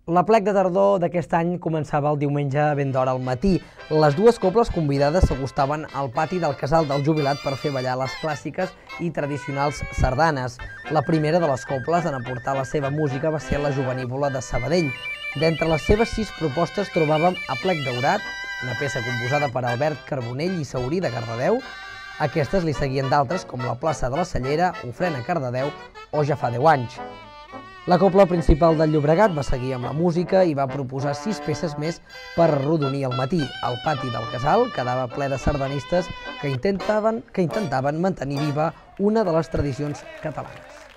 L'aplec de tardor d'aquest any començava el diumenge ben d'hora al matí. Les dues cobles convidades s'acostaven al pati del Casal del Jubilat per fer ballar les clàssiques i tradicionals sardanes. La primera de les cobles en aportar la seva música va ser la Jovenívola de Sabadell. D'entre les seves 6 propostes trobàvem Aplec Daurat, una peça composada per Albert Carbonell i Saurí de Cardedeu. Aquestes li seguien d'altres com La plaça de la Cellera, Ofrena Cardedeu o Ja fa 10 anys. La Cobla Principal del Llobregat va seguir amb la música i va proposar 6 peces més per arrodonir el matí. El pati del Casal quedava ple de sardanistes que intentaven mantenir viva una de les tradicions catalanes.